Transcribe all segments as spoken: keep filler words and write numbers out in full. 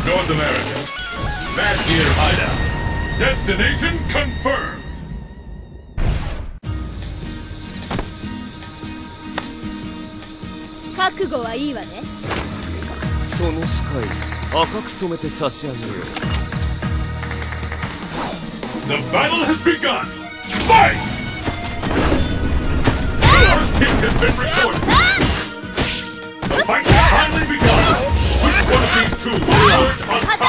North America. Mass Gear Hideout. Destination confirmed. 覚悟はいいわね。 その視界赤く染めて差し上げよう。 The battle has begun. Fight! The first hit has been recorded. The fight has finally begun. Which one of these two will emerge on top?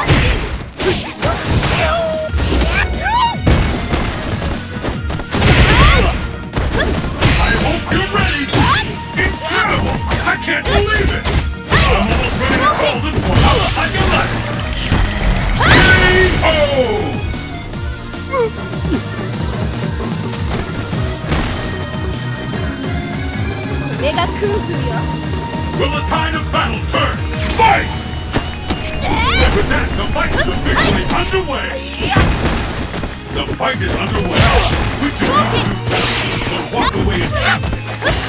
I hope you're ready. Incredible! I can't believe it. I'm almost ready to call this one out like a light. K O! Vega Kufu-yo. Will the tide of battle turn? Fight! And with that, the fight is officially underway. The fight is underway. Which of you two will walk away as champion?